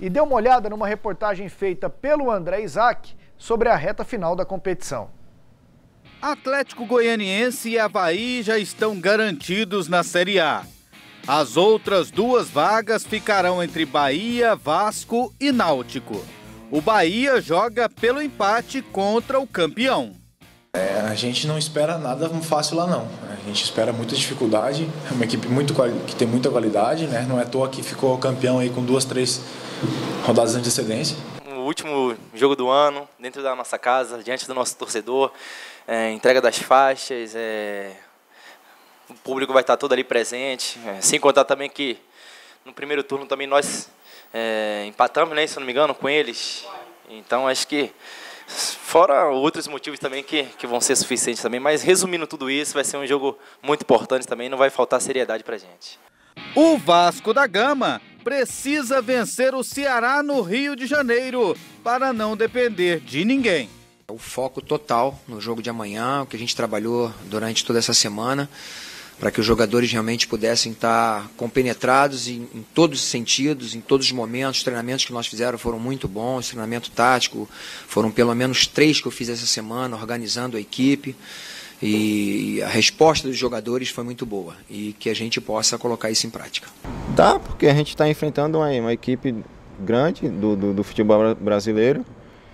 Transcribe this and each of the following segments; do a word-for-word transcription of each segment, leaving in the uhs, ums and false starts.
e dê uma olhada numa reportagem feita pelo André Isaac sobre a reta final da competição. Atlético Goianiense e Avaí já estão garantidos na Série A. As outras duas vagas ficarão entre Bahia, Vasco e Náutico. O Bahia joga pelo empate contra o campeão. É, a gente não espera nada fácil lá não. A gente espera muita dificuldade. É uma equipe muito, que tem muita qualidade, né? Não é à toa que ficou campeão aí com duas, três rodadas de antecedência. O último jogo do ano, dentro da nossa casa, diante do nosso torcedor, é, entrega das faixas, é, o público vai estar todo ali presente, é, sem contar também que no primeiro turno também nós é, empatamos, né, se eu não me engano, com eles. Então acho que, fora outros motivos também que, que vão ser suficientes também, mas resumindo tudo isso, vai ser um jogo muito importante também, não vai faltar seriedade pra gente. O Vasco da Gama precisa vencer o Ceará no Rio de Janeiro para não depender de ninguém. O foco total no jogo de amanhã, o que a gente trabalhou durante toda essa semana, para que os jogadores realmente pudessem estar compenetrados em, em todos os sentidos, em todos os momentos. Os treinamentos que nós fizemos foram muito bons, treinamento tático, foram pelo menos três que eu fiz essa semana, organizando a equipe. E a resposta dos jogadores foi muito boa e que a gente possa colocar isso em prática. Dá, porque a gente está enfrentando uma, uma equipe grande do, do, do futebol brasileiro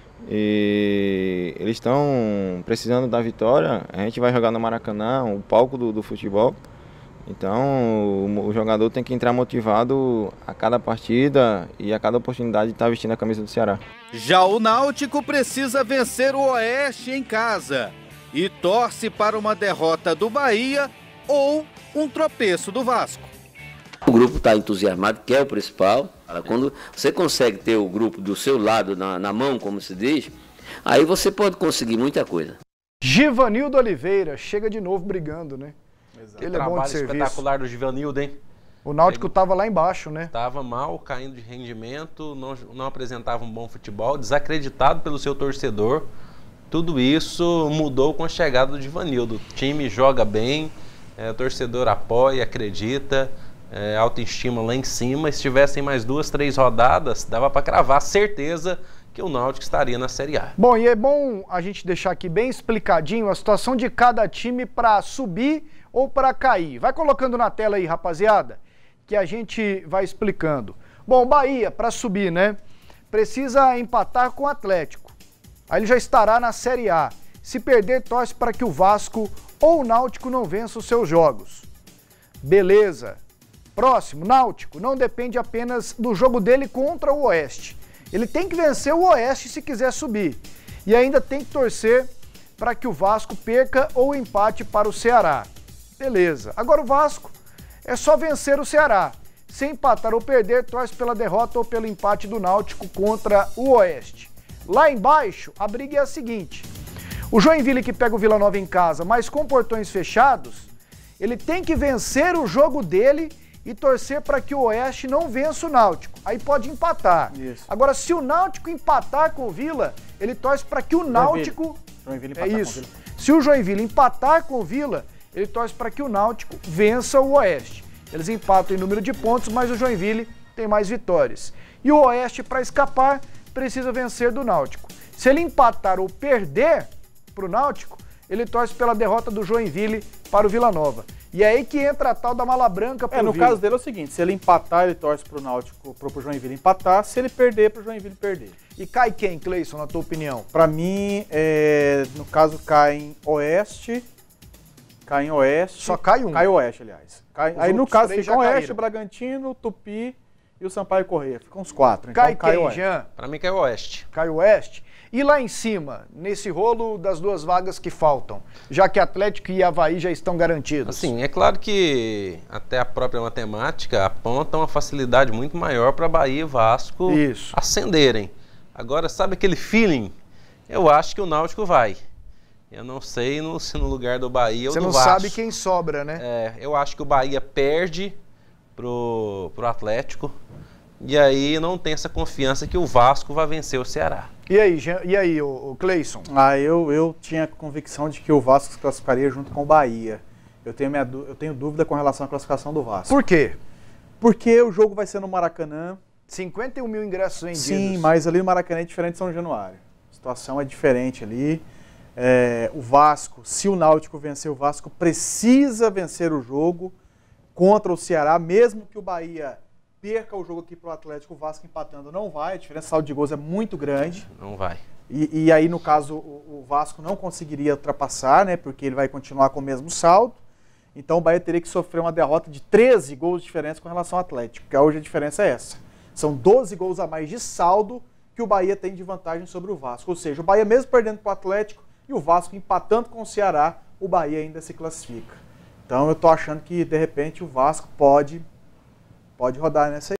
e eles estão precisando da vitória. A gente vai jogar no Maracanã, o palco do, do futebol. Então o, o jogador tem que entrar motivado a cada partida e a cada oportunidade de estar vestindo a camisa do Ceará. Já o Náutico precisa vencer o Oeste em casa e torce para uma derrota do Bahia ou um tropeço do Vasco. O grupo está entusiasmado, que é o principal. Quando você consegue ter o grupo do seu lado na, na mão, como se diz, aí você pode conseguir muita coisa. Givanildo Oliveira chega de novo brigando, né? Exato. Ele é bom de serviço. Espetacular do Givanildo, hein? O Náutico estava lá embaixo, né? Estava mal, caindo de rendimento, não, não apresentava um bom futebol, desacreditado pelo seu torcedor. Tudo isso mudou com a chegada do Givanildo. O time joga bem, é, o torcedor apoia, acredita, é, autoestima lá em cima. Se tivessem mais duas, três rodadas, dava para cravar certeza que o Náutico estaria na Série A. Bom, e é bom a gente deixar aqui bem explicadinho a situação de cada time para subir ou para cair. Vai colocando na tela aí, rapaziada, que a gente vai explicando. Bom, Bahia, para subir, né? Precisa empatar com o Atlético. Aí ele já estará na Série A. Se perder, torce para que o Vasco ou o Náutico não vença os seus jogos. Beleza. Próximo, Náutico. Não depende apenas do jogo dele contra o Oeste. Ele tem que vencer o Oeste se quiser subir. E ainda tem que torcer para que o Vasco perca ou empate para o Ceará. Beleza. Agora o Vasco é só vencer o Ceará. Se empatar ou perder, torce pela derrota ou pelo empate do Náutico contra o Oeste. Lá embaixo, a briga é a seguinte. O Joinville, que pega o Vila Nova em casa, mas com portões fechados, ele tem que vencer o jogo dele e torcer para que o Oeste não vença o Náutico. Aí pode empatar. Isso. Agora, se o Náutico empatar com o Vila, ele torce para que o Náutico... Joinville é empatar isso. com o Vila. Se o Joinville empatar com o Vila, ele torce para que o Náutico vença o Oeste. Eles empatam em número de pontos, mas o Joinville tem mais vitórias. E o Oeste, para escapar, precisa vencer do Náutico. Se ele empatar ou perder para o Náutico, ele torce pela derrota do Joinville para o Vila Nova. E é aí que entra a tal da mala branca para o É, no Vila. caso dele é o seguinte, se ele empatar, ele torce para o Náutico, para o Joinville empatar, se ele perder, para o Joinville perder. E cai quem, Cleison, na tua opinião? Para mim, é, no caso, cai em Oeste, cai em Oeste... Só cai um. Cai Oeste, aliás. Cai, aí no caso fica Oeste, caíram. Bragantino, Tupi e o Sampaio Corrêa. Ficam uns quatro. Cai então, cai quem, Oeste. Jean? Para mim cai o Oeste. Cai o Oeste. E lá em cima, nesse rolo das duas vagas que faltam, já que Atlético e Avaí já estão garantidos? Assim, é claro que até a própria matemática aponta uma facilidade muito maior para Bahia e Vasco Isso. ascenderem. Agora, sabe aquele feeling? Eu acho que o Náutico vai. Eu não sei no, se no lugar do Bahia ou do Vasco. Você não sabe quem sobra, né? É, eu acho que o Bahia perde pro, pro Atlético. E aí não tem essa confiança que o Vasco vai vencer o Ceará. E aí, Jean, e aí, o, o Cleison? Ah, eu, eu tinha convicção de que o Vasco se classificaria junto com o Bahia. Eu tenho, minha, eu tenho dúvida com relação à classificação do Vasco. Por quê? Porque o jogo vai ser no Maracanã, cinquenta e um mil ingressos vendidos. Sim, mas ali no Maracanã é diferente de São Januário. A situação é diferente ali. É, o Vasco, se o Náutico vencer, o Vasco precisa vencer o jogo contra o Ceará, mesmo que o Bahia perca o jogo aqui para o Atlético, o Vasco empatando não vai, a diferença de saldo de gols é muito grande. Não vai. E, e aí, no caso, o, o Vasco não conseguiria ultrapassar, né, porque ele vai continuar com o mesmo saldo. Então o Bahia teria que sofrer uma derrota de treze gols de diferença com relação ao Atlético, porque hoje a diferença é essa. São doze gols a mais de saldo que o Bahia tem de vantagem sobre o Vasco. Ou seja, o Bahia mesmo perdendo para o Atlético e o Vasco empatando com o Ceará, o Bahia ainda se classifica. Então eu estou achando que, de repente, o Vasco pode, pode rodar nessa aí.